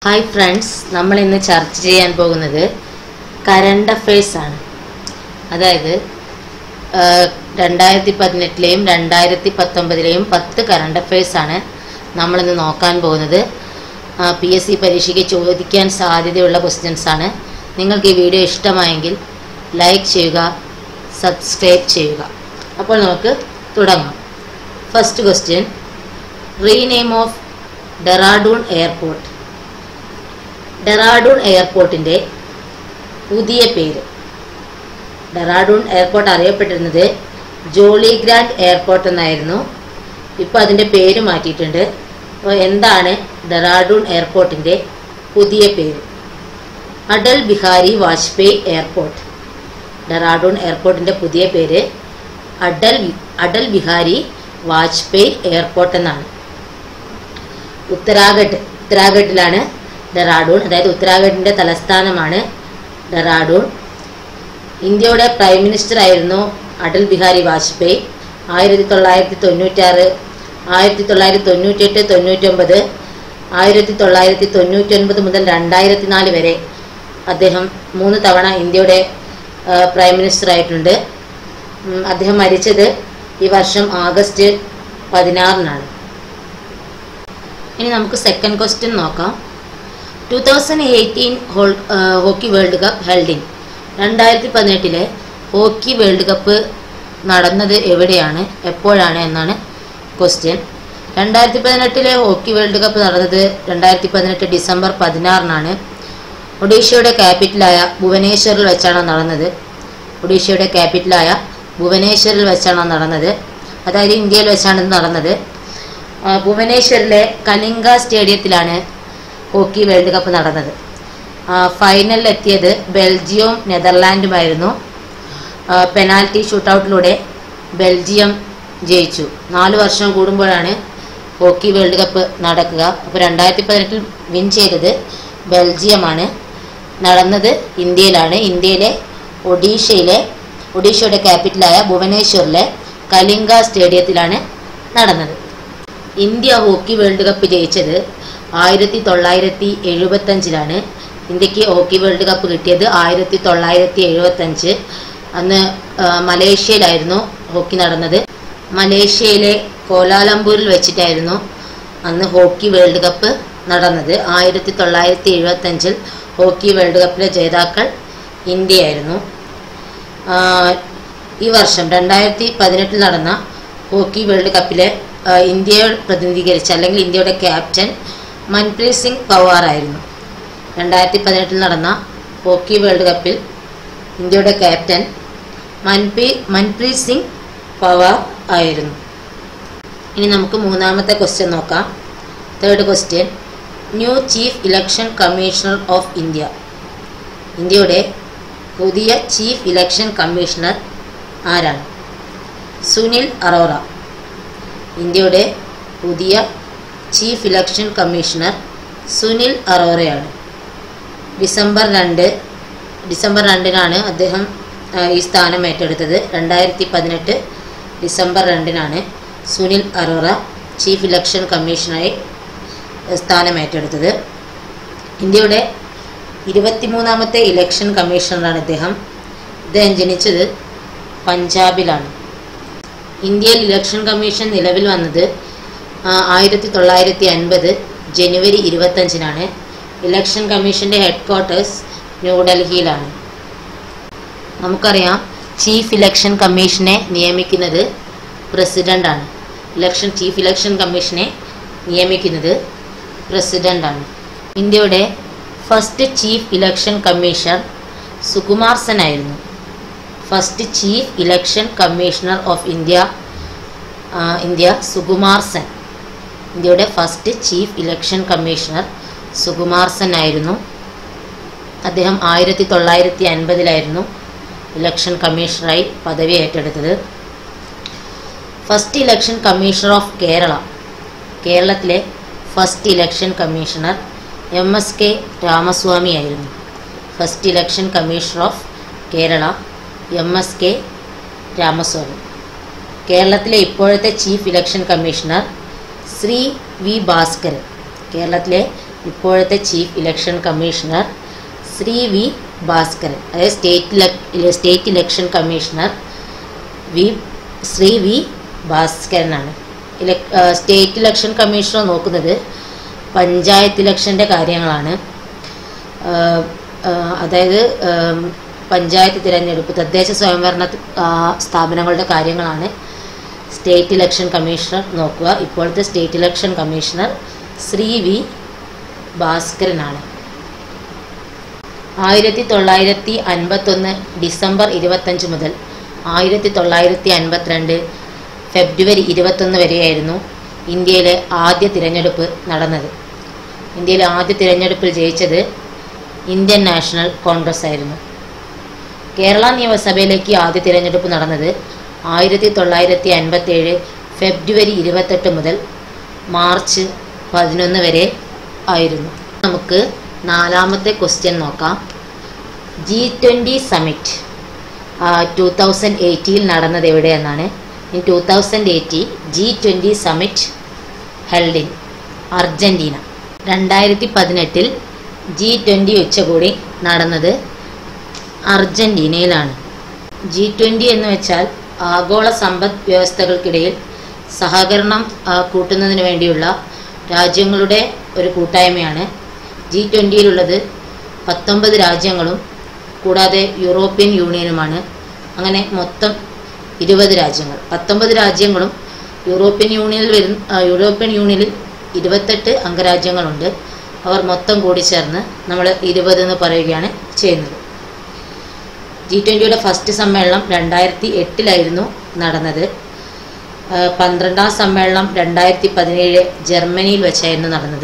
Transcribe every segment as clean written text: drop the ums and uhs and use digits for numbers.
Hi friends, നമ്മൾ ഇന്ന് ചർച്ച ചെയ്യാൻ പോകുന്നത് കറണ്ട് അഫയേഴ്സ് ആണ്. അതായത് 2018ലെയും 2019ലെയും 10 കറണ്ട് അഫയേഴ്സ് ആണ് നമ്മളിന്ന് നോക്കാൻ പോകുന്നത്. PSC പരീക്ഷയ്ക്ക് ചോദിക്കാൻ സാധ്യതയുള്ള ക്വസ്റ്റ്യൻസ് ആണ്. നിങ്ങൾക്ക് ഈ വീഡിയോ ഇഷ്ടമായെങ്കിൽ ലൈക്ക് ചെയ്യുക, സബ്സ്ക്രൈബ് ചെയ്യുക. അപ്പോൾ നമുക്ക് തുടങ്ങാം. First question, rename of Dehradun airport. Dehradun എയർപോർട്ടിൻ്റെ പുതിയ പേര്. ഡെറാഡൂൺ എയർപോർട്ട് അറിയപ്പെട്ടിരുന്നത് ജോളി ഗ്രാൻഡ് എയർപോർട്ട് എന്നായിരുന്നു. ഇപ്പോൾ അതിൻ്റെ പേര് മാറ്റിയിട്ടുണ്ട്. അപ്പോൾ എന്താണ് ഡെറാഡൂൺ എയർപോർട്ടിൻ്റെ പുതിയ പേര്? അടൽ ബിഹാരി വാജ്പേയി എയർപോർട്ട്. ഡെറാഡൂൺ എയർപോർട്ടിൻ്റെ പുതിയ പേര് അടൽ ബിഹാരി വാജ്പേയി എയർപോർട്ട് എന്നാണ്. ഉത്തരാഖണ്ഡിലാണ് ഡെറാഡൂൺ, അതായത് ഉത്തരാഖണ്ഡിൻ്റെ തലസ്ഥാനമാണ് ഡെറാഡൂൺ. ഇന്ത്യയുടെ പ്രൈം മിനിസ്റ്റർ ആയിരുന്നു അടൽ ബിഹാരി വാജ്പേയി. 1996, 1998, 99, 1999 മുതൽ 2004 വരെ അദ്ദേഹം 3 തവണ ഇന്ത്യയുടെ പ്രൈം മിനിസ്റ്റർ ആയിട്ടുണ്ട്. അദ്ദേഹം മരിച്ചത് ഈ വർഷം ഓഗസ്റ്റ് 16-നാണ്. ഇനി നമുക്ക് സെക്കൻഡ് ക്വസ്റ്റ്യൻ നോക്കാം. 2018 hockey world cup held in. 2018 hockey world cup നടന്നത് എവിടെയാണ്, എപ്പോഴാണ് എന്നാണ് ക്വസ്റ്റ്യൻ. 2018 ഹോക്കി വേൾഡ് കപ്പ് നടന്നത് 2018 ഡിസംബർ 16-നാണ്. ഒഡീഷയുടെ ക്യാപിറ്റലായ ഭുവനേശ്വറിൽ വെച്ചാണ് നടന്നത്. ഒഡീഷയുടെ ക്യാപിറ്റലായ ഭുവനേശ്വറിൽ വെച്ചാണ് നടന്നത്, അതായത് ഇന്ത്യയിൽ വെച്ചാണ് നടന്നത്. ഭുവനേശ്വറിലെ കലിംഗ സ്റ്റേഡിയത്തിലാണ് ഹോക്കി വേൾഡ് കപ്പ് നടന്നത്. ഫൈനലിൽ എത്തിയത് ബെൽജിയവും നെതർലാൻഡുമായിരുന്നു. പെനാൽറ്റി ഷൂട്ടൗട്ടിലൂടെ ബെൽജിയം ജയിച്ചു. 4 വർഷം കൂടുമ്പോഴാണ് ഹോക്കി വേൾഡ് കപ്പ് നടക്കുക. അപ്പോൾ 2018 വിൻ ചെയ്തത് ബെൽജിയമാണ്. നടന്നത് ഇന്ത്യയിലാണ്. ഇന്ത്യയിലെ ഒഡീഷയുടെ ക്യാപിറ്റലായ ഭുവനേശ്വറിലെ കലിംഗ സ്റ്റേഡിയത്തിലാണ് നടന്നത്. ഇന്ത്യ ഹോക്കി വേൾഡ് കപ്പ് ജയിച്ചത് 1975-ലാണ്. ഇന്ത്യക്ക് ഹോക്കി വേൾഡ് കപ്പ് കിട്ടിയത് 1975. അന്ന് മലേഷ്യയിലായിരുന്നു ഹോക്കി നടന്നത്. മലേഷ്യയിലെ കോലാലംപൂരിൽ വെച്ചിട്ടായിരുന്നു അന്ന് ഹോക്കി വേൾഡ് കപ്പ് നടന്നത്. 1975 ഹോക്കി വേൾഡ് കപ്പിലെ ജേതാക്കൾ ഇന്ത്യയായിരുന്നു. ഈ വർഷം 2018 നടന്ന ഹോക്കി വേൾഡ് കപ്പിലെ ഇന്ത്യയെ പ്രതിനിധീകരിച്ച, അല്ലെങ്കിൽ ഇന്ത്യയുടെ ക്യാപ്റ്റൻ മൻപ്രീത് സിംഗ് പവാർ ആയിരുന്നു. 2018 നടന്ന ഹോക്കി വേൾഡ് കപ്പിൽ ഇന്ത്യയുടെ ക്യാപ്റ്റൻ മൻപ്രീത് സിംഗ് പവാർ ആയിരുന്നു. ഇനി നമുക്ക് മൂന്നാമത്തെ ക്വസ്റ്റ്യൻ നോക്കാം. Third question, new chief election commissioner of India. ഇന്ത്യയുടെ പുതിയ ചീഫ് ഇലക്ഷൻ കമ്മീഷണർ ആരാണ്? സുനിൽ അറോറ. ഇന്ത്യയുടെ പുതിയ ചീഫ് ഇലക്ഷൻ കമ്മീഷണർ സുനിൽ അറോറയാണ്. ഡിസംബർ 2-നാണ് അദ്ദേഹം ഈ സ്ഥാനം ഏറ്റെടുത്തത്. 2018 ഡിസംബർ 2-നാണ് സുനിൽ അറോറ ചീഫ് ഇലക്ഷൻ കമ്മീഷണറായി സ്ഥാനം ഏറ്റെടുത്തത്. ഇന്ത്യയുടെ 23ാമത്തെ ഇലക്ഷൻ കമ്മീഷണറാണ് ഇദ്ദേഹം. ജനിച്ചത് പഞ്ചാബിലാണ്. ഇന്ത്യയിൽ ഇലക്ഷൻ കമ്മീഷൻ നിലവിൽ വന്നത് 1950 ജനുവരി 25-നാണ്. ഇലക്ഷൻ കമ്മീഷൻ്റെ ഹെഡ് ക്വാർട്ടേഴ്സ് ന്യൂഡൽഹിയിലാണ്. നമുക്കറിയാം, ചീഫ് ഇലക്ഷൻ കമ്മീഷനെ നിയമിക്കുന്നത് പ്രസിഡൻ്റാണ്. ചീഫ് ഇലക്ഷൻ കമ്മീഷനെ നിയമിക്കുന്നത് പ്രസിഡൻ്റാണ്. ഇന്ത്യയുടെ first chief election commissioner Sukumar Sen ആയിരുന്നു. First chief election commissioner of India Sukumar Sen. ഇന്ത്യയുടെ first chief election commissioner Sukumar Sen ആയിരുന്നു. അദ്ദേഹം 1950-ലായിരുന്നു ഇലക്ഷൻ കമ്മീഷണറായി പദവി ഏറ്റെടുത്തത്. First election commissioner of Kerala. കേരളത്തിലെ first election commissioner MSK Ramaswamy ആയിരുന്നു. First election commissioner of Kerala MSK Ramaswamy. കേരളത്തിലെ ഇപ്പോഴത്തെ chief election commissioner Shri V Bhaskaran. കേരളത്തിലെ ഇപ്പോഴത്തെ chief election commissioner Shri V Bhaskaran. അതായത് state election commissioner Shri V ഭാസ്കരനാണ്. സ്റ്റേറ്റ് ഇലക്ഷൻ കമ്മീഷണർ നോക്കുന്നത് പഞ്ചായത്ത് ഇലക്ഷൻ്റെ കാര്യങ്ങളാണ്. അതായത് പഞ്ചായത്ത് തിരഞ്ഞെടുപ്പ്, തദ്ദേശ സ്വയംഭരണ സ്ഥാപനങ്ങളുടെ കാര്യങ്ങളാണ് സ്റ്റേറ്റ് ഇലക്ഷൻ കമ്മീഷണർ നോക്കുക. ഇപ്പോഴത്തെ state election commissioner Shri V ഭാസ്കരനാണ്. 1951 ഡിസംബർ 25 മുതൽ 1952 ഫെബ്രുവരി 21 വരെയായിരുന്നു ഇന്ത്യയിലെ ആദ്യ തിരഞ്ഞെടുപ്പ് നടന്നത്. ഇന്ത്യയിലെ ആദ്യ തിരഞ്ഞെടുപ്പിൽ ജയിച്ചത് ഇന്ത്യൻ നാഷണൽ കോൺഗ്രസ് ആയിരുന്നു. കേരള നിയമസഭയിലേക്ക് ആദ്യ തിരഞ്ഞെടുപ്പ് നടന്നത് 1957 ഫെബ്രുവരി 28 മുതൽ മാർച്ച് 11 വരെ ആയിരുന്നു. നമുക്ക് നാലാമത്തെ ക്വസ്റ്റ്യൻ നോക്കാം. G20 സമ്മിറ്റ് 2018 നടന്നത് എവിടെയെന്നാണ്. In 2018 G20 summit held in Argentina. 2018 G20 ഉച്ചകോടി നടന്നത് അർജന്റീനയിലാണ്. G20 എന്ന് വെച്ചാൽ ആഗോള സമ്പദ് വ്യവസ്ഥകൾക്കിടയിൽ സഹകരണം കൂട്ടുന്നതിന് വേണ്ടിയുള്ള രാജ്യങ്ങളുടെ ഒരു കൂട്ടായ്മയാണ്. G20യിലുള്ളത് 19 രാജ്യങ്ങളും കൂടാതെ യൂറോപ്യൻ യൂണിയനുമാണ്. അങ്ങനെ മൊത്തം 20 രാജ്യങ്ങൾ. 19 രാജ്യങ്ങളും യൂറോപ്യൻ യൂണിയനിൽ 28 അംഗരാജ്യങ്ങളുണ്ട്. അവർ മൊത്തം കൂടി ചേർന്ന് നമ്മൾ 20 എന്ന് പറയുകയാണ് ചെയ്യുന്നത്. G20യുടെ ഫസ്റ്റ് സമ്മേളനം 2008 നടന്നത്. 12ാം സമ്മേളനം 2017 ജർമ്മനിയിൽ വെച്ചായിരുന്നു നടന്നത്.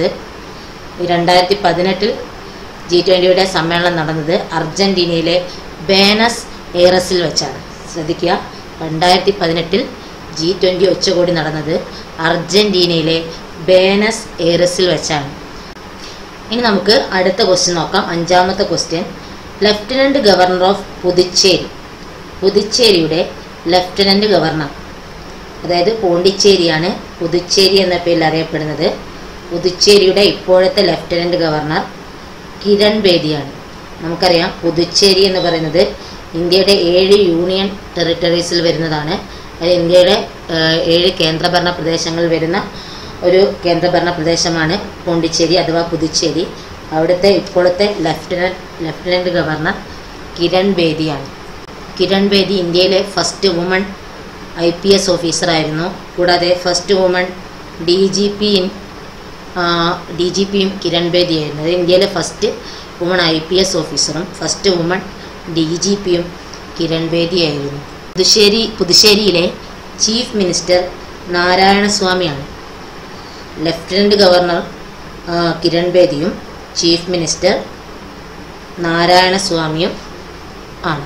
2018 G20യുടെ സമ്മേളനം നടന്നത് അർജന്റീനയിലെ ബേനസ് എയറസിൽ വെച്ചാണ്. ശ്രദ്ധിക്കുക, 2018 G20 ഉച്ചകോടി നടന്നത് അർജന്റീനയിലെ ബേനസ് എയറസിൽ വെച്ചാണ്. ഇനി നമുക്ക് അടുത്ത ക്വസ്റ്റ്യൻ നോക്കാം. അഞ്ചാമത്തെ question, lieutenant governor of Puducherry. പുതുച്ചേരിയുടെ ലഫ്റ്റനന്റ് ഗവർണർ, അതായത് പോണ്ടിച്ചേരിയാണ് പുതുച്ചേരി എന്ന പേരിൽ അറിയപ്പെടുന്നത്. പുതുച്ചേരിയുടെ ഇപ്പോഴത്തെ ലഫ്റ്റനന്റ് ഗവർണർ കിരൺ ബേദിയാണ്. നമുക്കറിയാം പുതുച്ചേരി എന്ന് പറയുന്നത് ഇന്ത്യയുടെ 7 യൂണിയൻ ടെറിട്ടറീസിൽ വരുന്നതാണ്. അത് ഇന്ത്യയുടെ 7 കേന്ദ്രഭരണ പ്രദേശങ്ങളിൽ വരുന്ന ഒരു കേന്ദ്രഭരണ പ്രദേശമാണ് പോണ്ടിച്ചേരി അഥവാ പുതുച്ചേരി. അവിടുത്തെ ഇപ്പോഴത്തെ ലഫ്റ്റനന്റ് ഗവർണർ കിരൺ ബേദിയാണ്. കിരൺ ബേദി ഇന്ത്യയിലെ ഫസ്റ്റ് വുമൺ IPS ഓഫീസറായിരുന്നു. കൂടാതെ ഫസ്റ്റ് വുമൺ DGPയും കിരൺ ബേദിയായിരുന്നു. അത് ഇന്ത്യയിലെ ഫസ്റ്റ് വുമൺ IPS ഓഫീസറും ഫസ്റ്റ് വുമൺ DGPയും കിരൺ ബേദിയായിരുന്നു. പുതുശ്ശേരിയിലെ ചീഫ് മിനിസ്റ്റർ നാരായണസ്വാമിയാണ്. ലഫ്റ്റനന്റ് ഗവർണർ കിരൺ ബേദിയും ചീഫ് മിനിസ്റ്റർ നാരായണസ്വാമിയും ആണ്.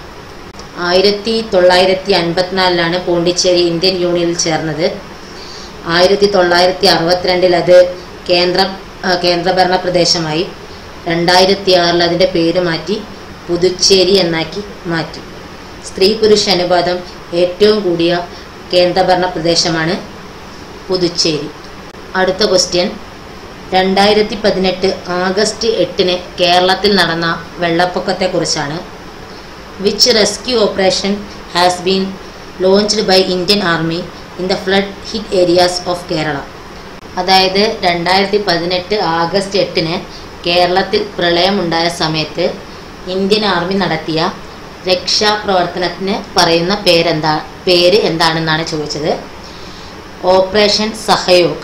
1954 പോണ്ടിച്ചേരി ഇന്ത്യൻ യൂണിയനിൽ ചേർന്നത്. 1962 അത് കേന്ദ്രഭരണ പ്രദേശമായി. 2006 അതിൻ്റെ പേര് മാറ്റി പുതുച്ചേരി എന്നാക്കി മാറ്റി. സ്ത്രീ പുരുഷ അനുപാതം ഏറ്റവും കൂടിയ കേന്ദ്രഭരണ പ്രദേശമാണ് പുതുച്ചേരി. അടുത്ത ക്വസ്റ്റ്യൻ, 2018 ആഗസ്റ്റ് 8 കേരളത്തിൽ നടന്ന വെള്ളപ്പൊക്കത്തെക്കുറിച്ചാണ്. Which rescue operation has been launched by Indian army in the flood hit areas of Kerala. അതായത് 2018 ആഗസ്റ്റ് 8 കേരളത്തിൽ പ്രളയമുണ്ടായ സമയത്ത് ഇന്ത്യൻ ആർമി നടത്തിയ രക്ഷാപ്രവർത്തനത്തിന് പറയുന്ന പേര് എന്താണെന്നാണ് ചോദിച്ചത്. ഓപ്പറേഷൻ സഹയോഗ്.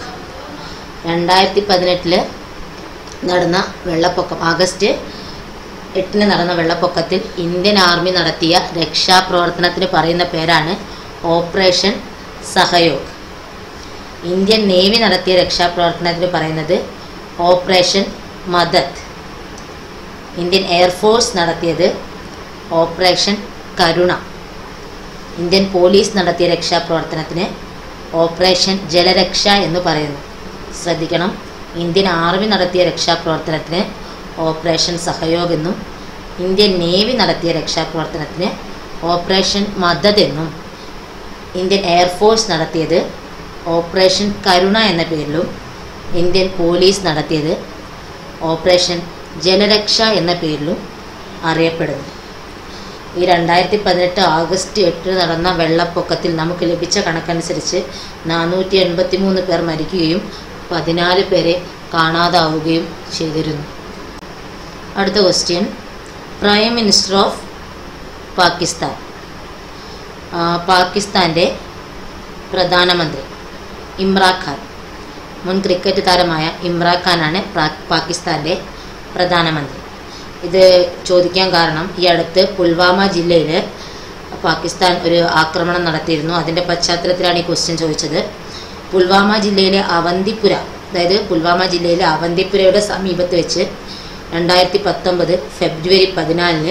2018 നടന്ന വെള്ളപ്പൊക്കം, ആഗസ്റ്റ് 8 നടന്ന വെള്ളപ്പൊക്കത്തിൽ ഇന്ത്യൻ ആർമി നടത്തിയ രക്ഷാപ്രവർത്തനത്തിന് പറയുന്ന പേരാണ് ഓപ്പറേഷൻ സഹയോഗ്. ഇന്ത്യൻ നേവി നടത്തിയ രക്ഷാപ്രവർത്തനത്തിന് പറയുന്നത് ഓപ്പറേഷൻ മദത്. ഇന്ത്യൻ എയർഫോഴ്സ് നടത്തിയത് ഓപ്പറേഷൻ കരുണ. ഇന്ത്യൻ പോലീസ് നടത്തിയ രക്ഷാപ്രവർത്തനത്തിന് ഓപ്പറേഷൻ ജലരക്ഷ എന്ന് പറയുന്നു. ശ്രദ്ധിക്കണം, ഇന്ത്യൻ ആർമി നടത്തിയ രക്ഷാപ്രവർത്തനത്തിന് ഓപ്പറേഷൻ സഹയോഗ് എന്നും ഇന്ത്യൻ നേവി നടത്തിയ രക്ഷാപ്രവർത്തനത്തിന് ഓപ്പറേഷൻ മദത് എന്നും ഇന്ത്യൻ എയർഫോഴ്സ് നടത്തിയത് ഓപ്പറേഷൻ കരുണ എന്ന പേരിലും ഇന്ത്യൻ പോലീസ് നടത്തിയത് ഓപ്പറേഷൻ ജലരക്ഷ എന്ന പേരിലും അറിയപ്പെടുന്നു. ഈ 2018 ആഗസ്റ്റ് 8 നടന്ന വെള്ളപ്പൊക്കത്തിൽ നമുക്ക് ലഭിച്ച കണക്കനുസരിച്ച് 483 പേർ മരിക്കുകയും 14 പേരെ കാണാതാവുകയും ചെയ്തിരുന്നു. അടുത്ത question, prime minister of Pakistan. പാകിസ്ഥാൻ്റെ പ്രധാനമന്ത്രി ഇമ്രാൻ ഖാൻ. മുൻ ക്രിക്കറ്റ് താരമായ ഇമ്രാൻ ഖാനാണ് പാകിസ്ഥാൻ്റെ പ്രധാനമന്ത്രി. ഇത് ചോദിക്കാൻ കാരണം ഈ അടുത്ത് പുൽവാമ ജില്ലയിൽ പാകിസ്ഥാൻ ഒരു ആക്രമണം നടത്തിയിരുന്നു. അതിൻ്റെ പശ്ചാത്തലത്തിലാണ് ഈ ക്വസ്റ്റ്യൻ ചോദിച്ചത്. പുൽവാമ ജില്ലയിലെ അവന്തിപുര, അതായത് പുൽവാമ ജില്ലയിലെ അവന്തിപുരയുടെ സമീപത്ത് വെച്ച് 2019 ഫെബ്രുവരി 14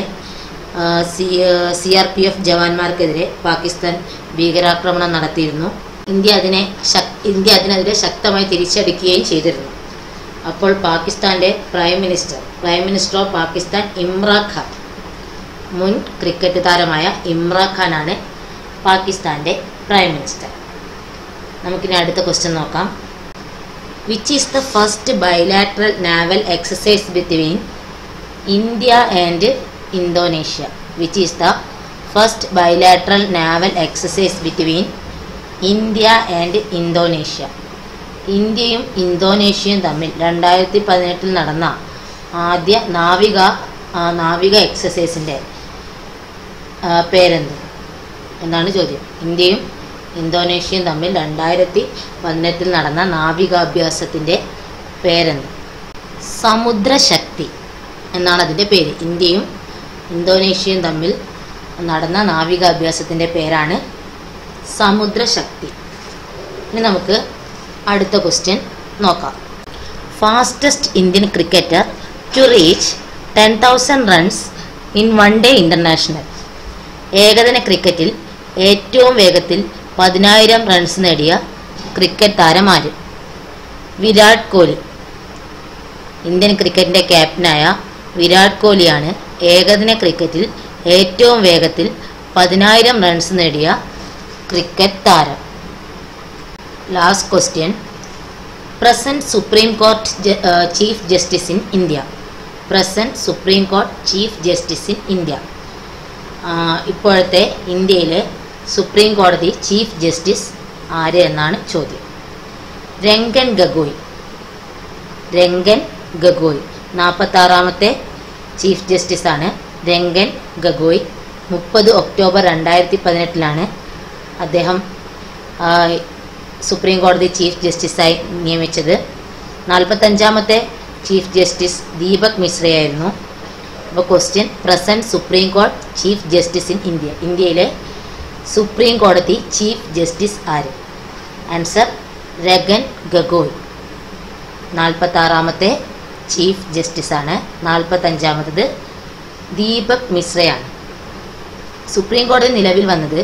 CRPF ജവാന്മാർക്കെതിരെ പാകിസ്ഥാൻ ഭീകരാക്രമണം നടത്തിയിരുന്നു. ഇന്ത്യ അതിനെതിരെ ശക്തമായി തിരിച്ചടിക്കുകയും ചെയ്തിരുന്നു. അപ്പോൾ പാകിസ്ഥാൻ്റെ prime minister of Pakistan Imran Khan, മുൻ ക്രിക്കറ്റ് താരമായ ഇമ്രാൻ ഖാനാണ് പാകിസ്ഥാൻ്റെ പ്രൈം മിനിസ്റ്റർ. നമുക്കിനി അടുത്ത ക്വസ്റ്റ്യൻ നോക്കാം. Which is the first bilateral naval exercise between India and Indonesia? Which is the first bilateral naval exercise between India and Indonesia? ഇന്ത്യയും ഇന്തോനേഷ്യയും തമ്മിൽ 2018 നടന്ന ആദ്യ നാവിക എക്സസൈസിൻ്റെ പേരെന്ത് എന്നാണ് ചോദ്യം. ഇന്ത്യയും ഇന്തോനേഷ്യയും തമ്മിൽ 2018 നടന്ന നാവികാഭ്യാസത്തിൻ്റെ പേരെന്ത്? സമുദ്രശക്തി എന്നാണ് അതിൻ്റെ പേര്. ഇന്ത്യയും ഇന്തോനേഷ്യയും തമ്മിൽ നടന്ന നാവികാഭ്യാസത്തിൻ്റെ പേരാണ് സമുദ്രശക്തി. ഇനി നമുക്ക് അടുത്ത ക്വസ്റ്റ്യൻ നോക്കാം. Fastest Indian cricketer to reach 10,000 runs in one day international. ഏകദിന ക്രിക്കറ്റിൽ ഏറ്റവും വേഗത്തിൽ 10,000 റൺസ് നേടിയ ക്രിക്കറ്റ് താരം ആര്? വിരാട് കോഹ്ലി. ഇന്ത്യൻ ക്രിക്കറ്റിൻ്റെ ക്യാപ്റ്റനായ വിരാട് കോഹ്ലിയാണ് ഏകദിന ക്രിക്കറ്റിൽ ഏറ്റവും വേഗത്തിൽ 10,000 റൺസ് നേടിയ ക്രിക്കറ്റ് താരം. Last question, present supreme court chief justice in India. Present supreme court chief justice in India. ഇപ്പോഴത്തെ ഇന്ത്യയിലെ സുപ്രീം കോടതി ചീഫ് ജസ്റ്റിസ് ആര് എന്നാണ് ചോദ്യം. രഞ്ജൻ ഗഗോയ്. 46ാമത്തെ ചീഫ് ജസ്റ്റിസാണ് രഞ്ജൻ ഗഗോയ്. 30 ഒക്ടോബർ 2018 അദ്ദേഹം സുപ്രീം കോടതി ചീഫ് ജസ്റ്റിസായി നിയമിച്ചത്. 45ാമത്തെ ചീഫ് ജസ്റ്റിസ് ദീപക് മിശ്രയായിരുന്നു. അപ്പോൾ question, present supreme court chief justice in India. ഇന്ത്യയിലെ സുപ്രീം കോടതി ചീഫ് ജസ്റ്റിസ് ആര്? ആൻസർ രഞ്ജൻ ഗഗോയ്. 46ാമത്തെ ചീഫ് ജസ്റ്റിസാണ്. 45ാമത്തത് ദീപക് മിശ്രയാണ്. സുപ്രീം കോടതി നിലവിൽ വന്നത്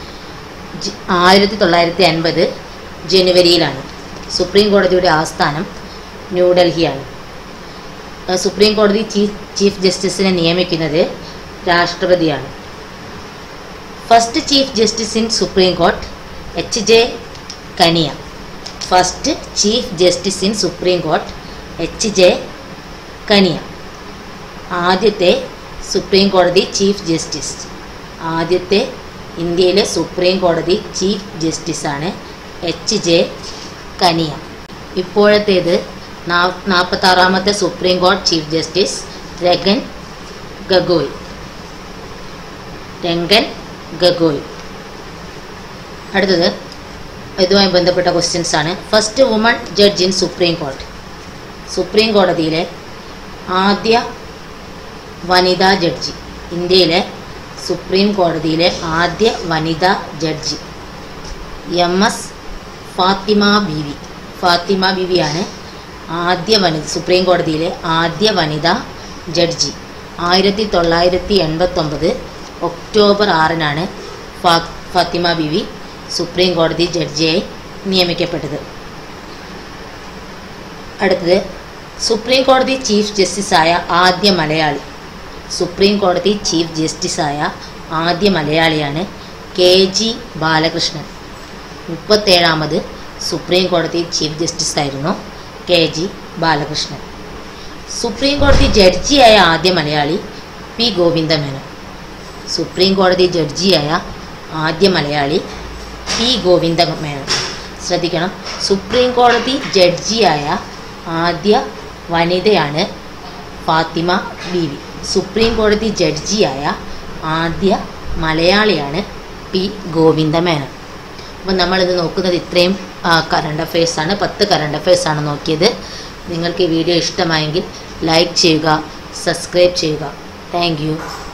1950 ജനുവരിയിലാണ്. സുപ്രീം കോടതിയുടെ ആസ്ഥാനം ന്യൂഡൽഹിയാണ്. സുപ്രീം കോടതി ചീഫ് ജസ്റ്റിസിനെ നിയമിക്കുന്നത് രാഷ്ട്രപതിയാണ്. First chief justice in supreme court HJ Kania. First chief justice in supreme court HJ Kania. ആദ്യത്തെ സുപ്രീം കോടതി ചീഫ് ജസ്റ്റിസ്, ആദ്യത്തെ ഇന്ത്യയിലെ സുപ്രീം കോടതി ചീഫ് ജസ്റ്റിസാണ് HJ കനിയ. ഇപ്പോഴത്തേത് 46ാമത്തെ സുപ്രീം കോടതി ചീഫ് ജസ്റ്റിസ് രഞ്ജൻ ഗഗോയ്. അടുത്തത് ഇതുമായി ബന്ധപ്പെട്ട ക്വസ്റ്റ്യൻസ് ആണ്. First woman judge in supreme court. Supreme കോടതിയിലെ ആദ്യ വനിതാ ജഡ്ജി, ഇന്ത്യയിലെ സുപ്രീം കോടതിയിലെ ആദ്യ വനിതാ ജഡ്ജി MS ഫാത്തിമ ബീവി. ഫാത്തിമ ബീവിയാണ് സുപ്രീം കോടതിയിലെ ആദ്യ വനിതാ ജഡ്ജി. 1989 ഒക്ടോബർ 6 ഫാത്തിമ ബീവി സുപ്രീം കോടതി ജഡ്ജിയായി നിയമിക്കപ്പെട്ടത്. അടുത്തത് സുപ്രീം കോടതി ചീഫ് ജസ്റ്റിസായ ആദ്യ മലയാളി. സുപ്രീം കോടതി ചീഫ് ജസ്റ്റിസായ ആദ്യ മലയാളിയാണ് KG ബാലകൃഷ്ണൻ. 37ാമത് സുപ്രീം കോടതി ചീഫ് ജസ്റ്റിസായിരുന്നു KG ബാലകൃഷ്ണൻ. സുപ്രീം കോടതി ജഡ്ജിയായ ആദ്യ മലയാളി പി ഗോവിന്ദമേനോൻ. സുപ്രീം കോടതി ജഡ്ജിയായ ആദ്യ മലയാളി പി ഗോവിന്ദമേനോൻ. ശ്രദ്ധിക്കണം, സുപ്രീം കോടതി ജഡ്ജിയായ ആദ്യ വനിതയാണ് ഫാത്തിമ ബീവി. സുപ്രീം കോടതി ജഡ്ജിയായ ആദ്യ മലയാളിയാണ് പി ഗോവിന്ദമേനോൻ. അപ്പോൾ നമ്മളിത് നോക്കുന്നത് ഇത്രയും കറണ്ട് അഫയേഴ്സാണ്. 10 കറണ്ട് അഫയേഴ്സാണ് നോക്കിയത്. നിങ്ങൾക്ക് ഈ വീഡിയോ ഇഷ്ടമായെങ്കിൽ ലൈക്ക് ചെയ്യുക, സബ്സ്ക്രൈബ് ചെയ്യുക. Thank U.